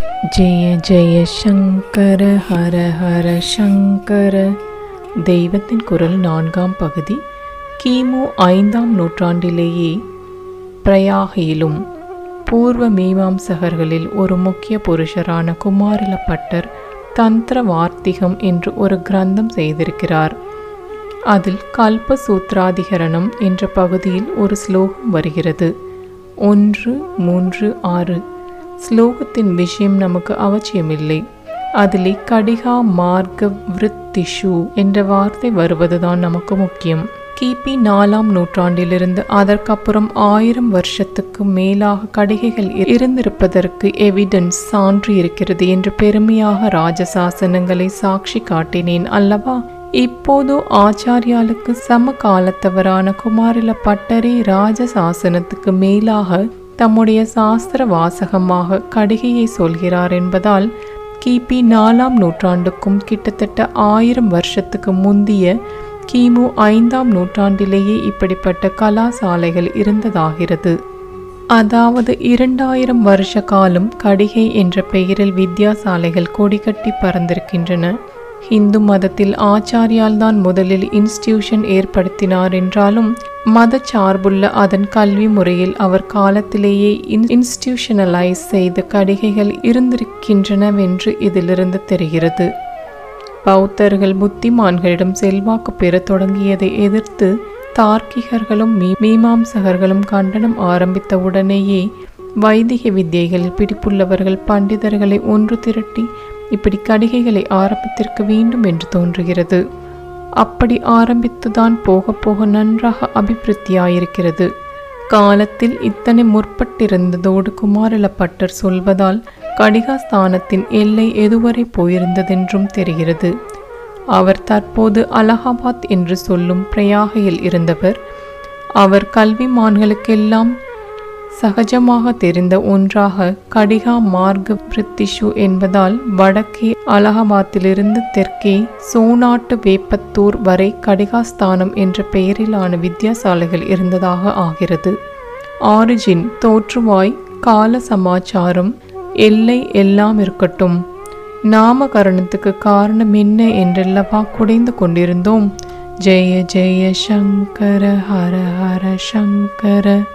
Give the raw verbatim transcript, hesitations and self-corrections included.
ஜெய ஜெய சங்கர ஹர ஹர சங்கர. தெய்வத்தின் குரல் நான்காம் பகுதி. கிமு ஐந்தாம் நூற்றாண்டிலேயே பிரயாகையிலும் பூர்வ மீமாம்சகர்களில் ஒரு முக்கிய புருஷரான குமாரில பட்டர் தந்திர வார்த்திகம் என்று ஒரு கிரந்தம் செய்திருக்கிறார். அதில் கல்ப சூத்ராதிகரணம் என்ற பகுதியில் ஒரு ஸ்லோகம் வருகிறது. ஒன்று மூன்று ஆறு. ஸ்லோகத்தின் விஷயம் நமக்கு அவசியமில்லை. அதிலே கடிகா மார்க்க விருத்திஷு என்ற வார்த்தை வருவதுதான் நமக்கு முக்கியம். கிபி நாலாம் நூற்றாண்டிலிருந்து அதற்கப்புறம் ஆயிரம் வருஷத்துக்கு மேலாக கடிகைகள் இருந்திருப்பதற்கு எவிடன்ஸ் சான்று இருக்கிறது என்று பெருமையாக ராஜசாசனங்களை சாட்சி காட்டினேன் அல்லவா? இப்போது ஆச்சாரியாளுக்கு சம காலத்தவரான குமாரில பட்டரே ராஜசாசனத்துக்கு மேலாக தம்முடைய சாஸ்திர வாசகமாக கடிகையை சொல்கிறார் என்பதால் கிபி நாலாம் நூற்றாண்டுக்கும் கிட்டத்தட்ட ஆயிரம் வருஷத்துக்கு முந்திய கிமு ஐந்தாம் நூற்றாண்டிலேயே இப்படிப்பட்ட கலாசாலைகள் இருந்ததாகிறது. அதாவது இரண்டாயிரம் வருஷ காலம் கடிகை என்ற பெயரில் வித்யாசாலைகள் கொடிகட்டி பறந்திருக்கின்றன. இந்து மதத்தில் ஆச்சாரியால் தான் முதலில் இன்ஸ்டிடியூஷன் ஏற்படுத்தினார் என்றாலும் மத சார்புள்ள அதன் கல்வி முறையில் அவர் காலத்திலேயே இன்ஸ்டிடியூஷனலைஸ் செய்த கடிகைகள் இருந்திருக்கின்றனவென்று இதிலிருந்து தெரிகிறது. பௌத்தர்கள் புத்திமான்களிடம் செல்வாக்கு பெற தொடங்கியதை எதிர்த்து தார்க்கிகர்களும் மீமாம்சகர்களும் கண்டனம் ஆரம்பித்த உடனேயே வைதிக வித்தியைகளில் பிடிப்புள்ளவர்கள் பண்டிதர்களை ஒன்று திரட்டி இப்படி கடிகைகளை ஆரம்பித்திருக்க வேண்டும் என்று தோன்றுகிறது. அப்படி ஆரம்பித்துதான் போக போக நன்றாக அபிவிருத்தியாயிருக்கிறது. காலத்தில் இத்தனை முற்பட்டிருந்ததோடு குமாரில பட்டர் சொல்வதால் கடிகாஸ்தானத்தின் எல்லை எதுவரை போயிருந்ததென்றும் தெரிகிறது. அவர் தற்போது அலகாபாத் என்று சொல்லும் பிரயாகையில் இருந்தவர். அவர் கல்விமான்களுக்கெல்லாம் சகஜமாக தெரிந்த ஒன்றாக கடிகா மார்க்க விருத்திஷு என்பதால் வடக்கே அலகாபாத்திலிருந்து தெற்கே சோனாட்டு வேப்பத்தூர் வரை கடிகாஸ்தானம் என்ற பெயரிலான வித்யாசாலைகள் இருந்ததாக ஆகிறது. ஆரிஜின், தோற்றுவாய், கால சமாச்சாரம், எல்லை எல்லாம் இருக்கட்டும். நாமகரணத்துக்கு காரணம் என்ன என்றெல்லவா குடைந்து கொண்டிருந்தோம். ஜெய ஜெய சங்கர ஹர ஹர சங்கர.